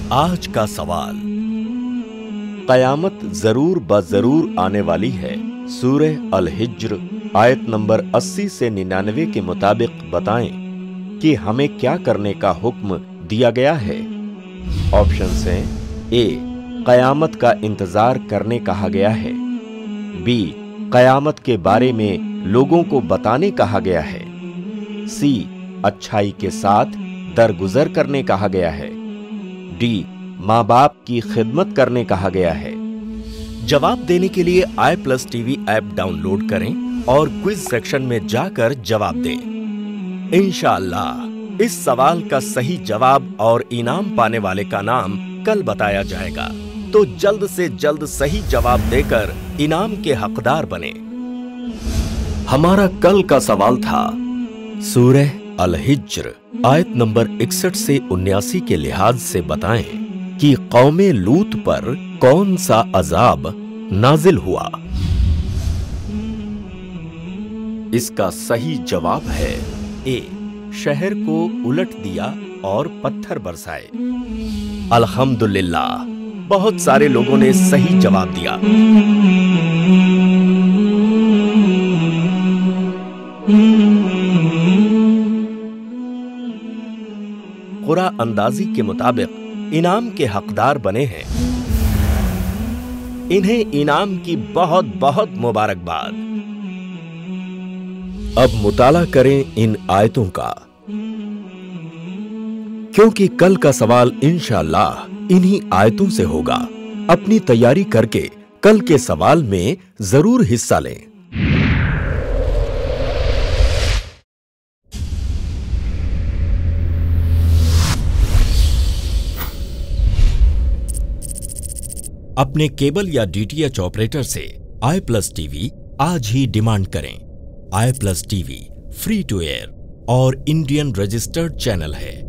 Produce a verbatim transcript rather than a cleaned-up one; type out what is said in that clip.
आज का सवाल, कयामत जरूर ब जरूर आने वाली है। सूरह अल हिज्र आयत नंबर अस्सी से निन्यानवे के मुताबिक बताएं कि हमें क्या करने का हुक्म दिया गया है। ऑप्शंस हैं ए, कयामत का इंतजार करने कहा गया है। बी, कयामत के बारे में लोगों को बताने कहा गया है। सी, अच्छाई के साथ दरगुजर करने कहा गया है। डी, माँ बाप की खिदमत करने कहा गया है। जवाब देने के लिए I plus TV app download करें और क्विज सेक्शन में जाकर जवाब दें। इंशाअल्लाह इस सवाल का सही जवाब और इनाम पाने वाले का नाम कल बताया जाएगा, तो जल्द से जल्द सही जवाब देकर इनाम के हकदार बने। हमारा कल का सवाल था, सूरह अल हिज्र आयत नंबर इकसठ से उन्यासी के लिहाज से बताएं कि कौमे लूत पर कौन सा अजाब नाजिल हुआ। इसका सही जवाब है ए, शहर को उलट दिया और पत्थर बरसाए। अल्हम्दुलिल्लाह, बहुत सारे लोगों ने सही जवाब दिया। कुरा अंदाजी के मुताबिक इनाम के हकदार बने हैं। इन्हें इनाम की बहुत बहुत मुबारकबाद। अब मुताला करें इन आयतों का, क्योंकि कल का सवाल इंशाअल्लाह इन्हीं आयतों से होगा। अपनी तैयारी करके कल के सवाल में जरूर हिस्सा लें। अपने केबल या डीटीएच ऑपरेटर से आई प्लस टीवी आज ही डिमांड करें। I plus TV free to air और इंडियन रजिस्टर्ड चैनल है।